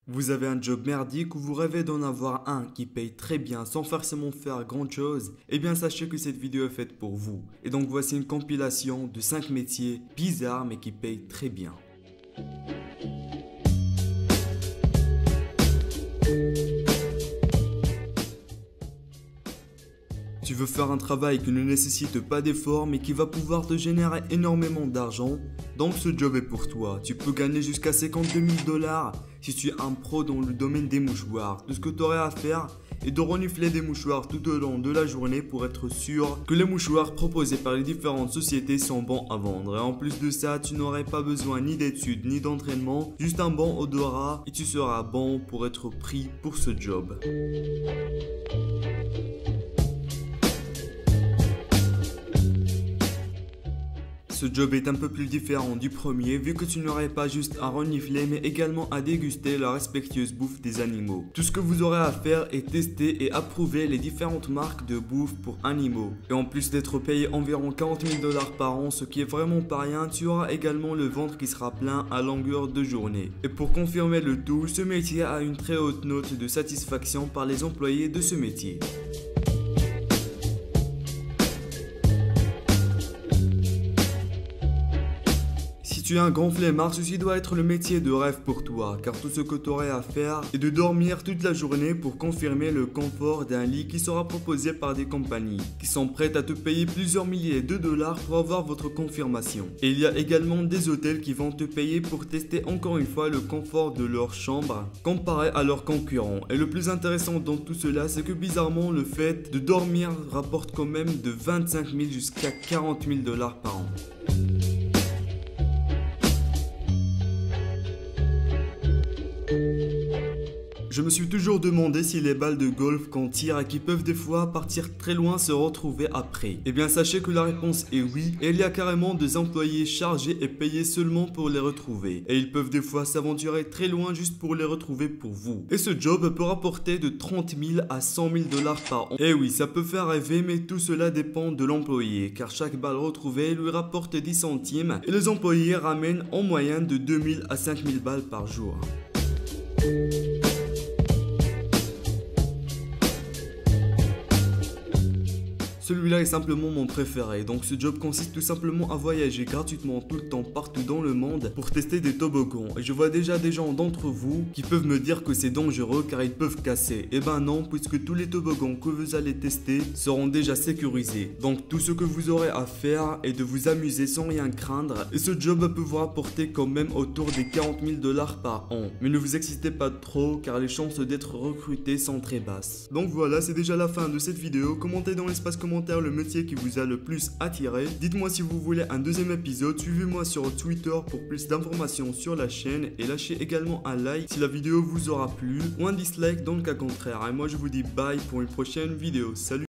Vous avez un job merdique ou vous rêvez d'en avoir un qui paye très bien sans forcément faire grand chose? Eh bien sachez que cette vidéo est faite pour vous. Et donc voici une compilation de 5 métiers bizarres mais qui payent très bien. Tu veux faire un travail qui ne nécessite pas d'effort mais qui va pouvoir te générer énormément d'argent? Donc ce job est pour toi. Tu peux gagner jusqu'à 52 000 $ si tu es un pro dans le domaine des mouchoirs. Tout ce que tu aurais à faire est de renifler des mouchoirs tout au long de la journée pour être sûr que les mouchoirs proposés par les différentes sociétés sont bons à vendre. Et en plus de ça, tu n'aurais pas besoin ni d'études ni d'entraînement, juste un bon odorat et tu seras bon pour être pris pour ce job. Ce job est un peu plus différent du premier vu que tu n'aurais pas juste à renifler mais également à déguster la respectueuse bouffe des animaux. Tout ce que vous aurez à faire est tester et approuver les différentes marques de bouffe pour animaux. Et en plus d'être payé environ 40 000 $ par an, ce qui est vraiment pas rien, tu auras également le ventre qui sera plein à longueur de journée. Et pour confirmer le tout, ce métier a une très haute note de satisfaction par les employés de ce métier. Si tu es un grand flemmard, ceci doit être le métier de rêve pour toi, car tout ce que tu aurais à faire est de dormir toute la journée pour confirmer le confort d'un lit qui sera proposé par des compagnies, qui sont prêtes à te payer plusieurs milliers de dollars pour avoir votre confirmation. Et il y a également des hôtels qui vont te payer pour tester encore une fois le confort de leur chambre, comparé à leurs concurrents. Et le plus intéressant dans tout cela, c'est que bizarrement, le fait de dormir rapporte quand même de 25 000 jusqu'à 40 000 $ par an. Je me suis toujours demandé si les balles de golf qu'on tire et qui peuvent des fois partir très loin se retrouver après. Eh bien sachez que la réponse est oui, et il y a carrément des employés chargés et payés seulement pour les retrouver. Et ils peuvent des fois s'aventurer très loin juste pour les retrouver pour vous. Et ce job peut rapporter de 30 000 à 100 000 $ par an. Et oui, ça peut faire rêver, mais tout cela dépend de l'employé, car chaque balle retrouvée lui rapporte 10 centimes, et les employés ramènent en moyenne de 2 000 à 5 000 balles par jour. Celui-là est simplement mon préféré, donc ce job consiste tout simplement à voyager gratuitement tout le temps partout dans le monde pour tester des toboggans. Et je vois déjà des gens d'entre vous qui peuvent me dire que c'est dangereux car ils peuvent casser. Et ben non, puisque tous les toboggans que vous allez tester seront déjà sécurisés. Donc tout ce que vous aurez à faire est de vous amuser sans rien craindre. Et ce job peut vous rapporter quand même autour des 40 000 $ par an. Mais ne vous excitez pas trop car les chances d'être recruté sont très basses. Donc voilà, c'est déjà la fin de cette vidéo. Commentez dans l'espace commentaire le métier qui vous a le plus attiré. Dites-moi si vous voulez un deuxième épisode. Suivez-moi sur Twitter pour plus d'informations sur la chaîne et lâchez également un like si la vidéo vous aura plu ou un dislike dans le cas contraire. Et moi je vous dis bye pour une prochaine vidéo. Salut!